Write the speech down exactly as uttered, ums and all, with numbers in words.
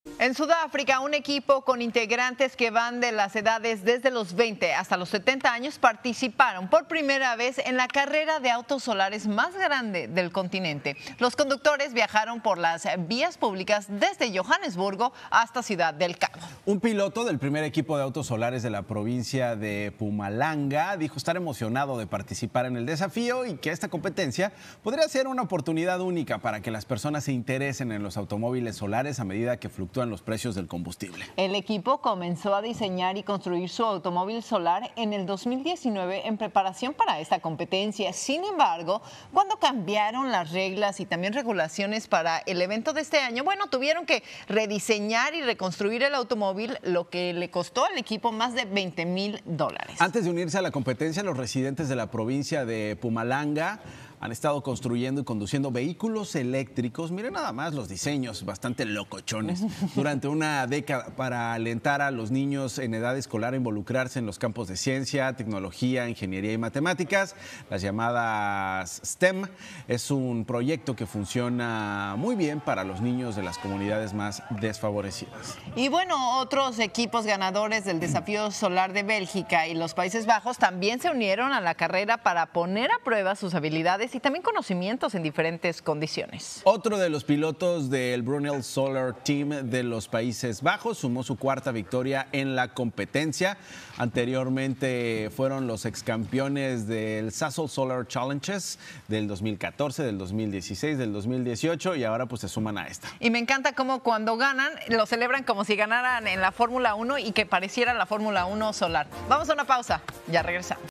En Sudáfrica, un equipo con integrantes que van de las edades desde los veinte hasta los setenta años participaron por primera vez en la carrera de autos solares más grande del continente. Los conductores viajaron por las vías públicas desde Johannesburgo hasta Ciudad del Cabo. Un piloto del primer equipo de autos solares de la provincia de Mpumalanga dijo estar emocionado de participar en el desafío y que esta competencia podría ser una oportunidad única para que las personas se interesen en los automóviles solares a medida que fluctúan los precios del combustible. El equipo comenzó a diseñar y construir su automóvil solar en el dos mil diecinueve en preparación para esta competencia. Sin embargo, cuando cambiaron las reglas y también regulaciones para el evento de este año, bueno, tuvieron que rediseñar y reconstruir el automóvil, lo que le costó al equipo más de veinte mil dólares. Antes de unirse a la competencia, los residentes de la provincia de Mpumalanga han estado construyendo y conduciendo vehículos eléctricos. Miren nada más los diseños, bastante locochones. Durante una década para alentar a los niños en edad escolar a involucrarse en los campos de ciencia, tecnología, ingeniería y matemáticas, las llamadas STEM. Es un proyecto que funciona muy bien para los niños de las comunidades más desfavorecidas. Y bueno, otros equipos ganadores del desafío solar de Bélgica y los Países Bajos también se unieron a la carrera para poner a prueba sus habilidades y también conocimientos en diferentes condiciones. Otro de los pilotos del Brunel Solar Team de los Países Bajos sumó su cuarta victoria en la competencia. Anteriormente fueron los excampeones del Sasol Solar Challenges del dos mil catorce, del dos mil dieciséis, del dos mil dieciocho y ahora pues se suman a esta. Y me encanta cómo cuando ganan lo celebran como si ganaran en la Fórmula uno y que pareciera la Fórmula uno solar. Vamos a una pausa, ya regresamos.